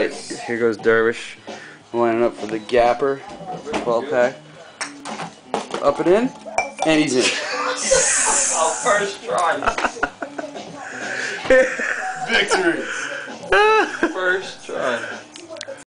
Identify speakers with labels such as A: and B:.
A: Alright, here goes Dervish. Lining up for the Gapper 12-pack. Up and in, and he's in.
B: Oh, first try.
A: Victory!
B: First try.